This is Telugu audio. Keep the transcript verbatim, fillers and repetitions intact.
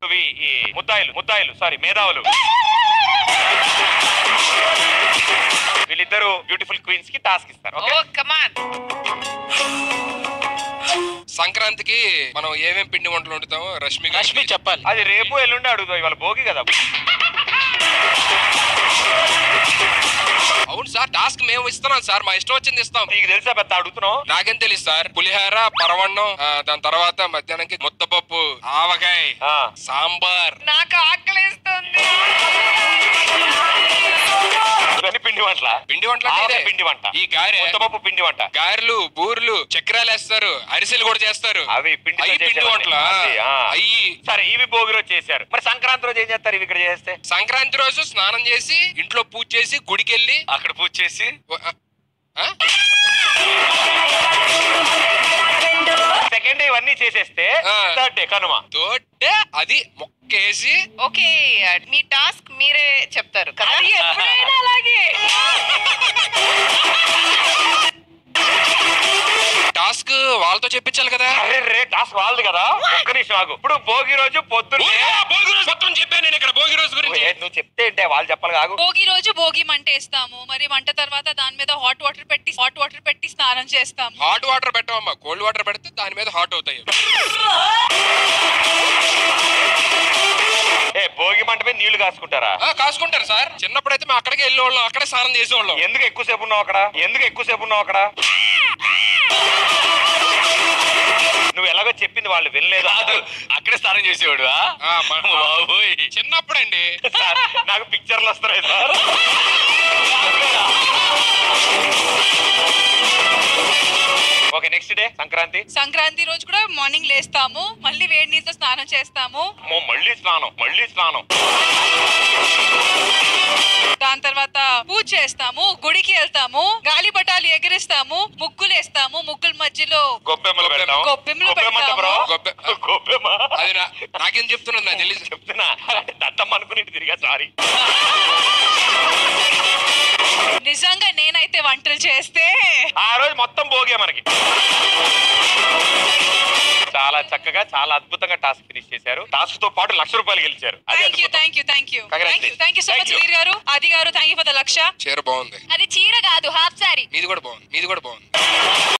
ఇవి ఈ ముద్దాయిలు ముద్దాయిలు సారీ మేధావులు వీళ్ళిద్దరు బ్యూటిఫుల్ క్వీన్స్ కి టాస్క్ ఇస్తారు. సంక్రాంతికి మనం ఏమేం పిండి వంటలు వండుతామో రష్మి రష్మి చెప్పాలి. అది రేపు ఎల్లుండి అడుగుతాం, ఇవాళ భోగి కదా. అవును సార్, టాస్క్ మేము ఇస్తున్నాం సార్, మా ఇష్టం వచ్చింది ఇస్తాం. నీకు తెలుసా పెద్ద అడుగుతున్నావు? నాకేం తెలుసు సార్. పులిహార, పరవన్నం, దాని తర్వాత మధ్యాహ్నానికి ముద్దపప్పు, ఆవకాయ, సాంబార్. నాకు ఆకలిస్తుంది. పిండి వంటల పిండి వంటల పిండి వంట, ఈ గారె, ముద్దపప్పు పిండి వంట, గారెలు, బూర్లు, చక్రాలు వేస్తారు, అరిసెలు కూడా చేస్తారు. అవి పిండి పిండి వంటల అయ్యి. సరే, ఇవి భోగి రోజు చేశారు. మరి సంక్రాంతి రోజు ఏం చేస్తారు ఇవి ఇక్కడ చేస్తే? సంక్రాంతి రోజు స్నానం చేసి ఇంట్లో పూజ చేసి గుడికి వెళ్ళి అక్కడ పూజ చేసి సెకండ్ డే ఇవన్నీ చేసేస్తే third day Kanuma. Third day అది మొక్కేసి. ఓకే, మీ టాస్క్ మీరే చెప్తారు కదా. ఎప్పుడైనా అలాగే టాస్క్ వాళ్ళతో చెప్పించాలి కదా. అరే రే టాస్క్ వాళ్ళది కదా. ఒక్క నిమిషం ఆగు. ఇప్పుడు భోగి రోజు పొద్దున్నే భోగి రోజు మొత్తం చెప్పాను నేను ఇక్కడ. భోగి రోజు గురించి నువ్వు చెప్తే ఏంటే వాళ్ళు చెప్పాలి కాదు. భోగి రోజు భోగి మంట వేస్తాము. మరి వంట తర్వాత దాని మీద హాట్ వాటర్ పెట్టి హాట్ వాటర్ పెట్టి స్నానం చేస్తాము. హాట్ వాటర్ పెట్టవమ్మా, కోల్డ్ వాటర్ పెడితే దాని మీద హాట్ అవుతాయి. ఏ భోగి మంట మీద నీళ్లు కాసుకుంటారా? కాసుకుంటారు సార్. చిన్నప్పుడైతే మేము అక్కడికి వెళ్ళేవాళ్ళం, అక్కడే స్నానం చేసేవాళ్ళం. ఎందుకు ఎక్కువసేపు ఉన్నావు అక్కడ? ఎందుకు ఎక్కువసేపు ఉన్నావు అక్కడ? నువ్వు ఎలాగో చెప్పింది వాళ్ళు వినలేదు. అక్కడే స్నానం చేసేవాడు చిన్నప్పుడండి. నాకు పిక్చర్లు వస్తున్నాయి sir. Okay, next day Sankranti. Sankranti రోజు కూడా మార్నింగ్ లేస్తాము, మళ్ళీ వేడి నీళ్ళతో స్నానం చేస్తాము. మళ్ళీ స్నానం మళ్ళీ స్నానం దాని తర్వాత పూజ చేస్తాము, గుడికి వెళ్తాము, గాలిపటాలు ఎగిరిస్తాము, ముగ్గులు వేస్తాము, ముగ్గుల మధ్యలో గొప్పెమ్మలు పెడతాము. గొప్పెమ్మలు పెడతాము. గొప్పెమ్మ అది నాకేం చెప్తున్నా నాకు తెలియదు. చెప్తున్నా దత్తమ్మ అనుకుని తిరిగా. సారీ. నిజంగా నేనైతే వంటలు చేస్తే ఆ రోజు మొత్తం భోగే మనకి. చాలా చక్కగా చాలా అద్భుతంగా టాస్క్ ఫినిష్ చేశారు. టాస్క్ తో పాటు లక్ష రూపాయలు గెలిచారు. Thank you thank you thank you thank you so much Veer గారు, ఆది గారు. Thank you for the lakh. చీర బాగుంది. అది చీర కాదు, హాఫ్ సారీ. మీది కూడా బాగుంది, మీది కూడా బాగుంది.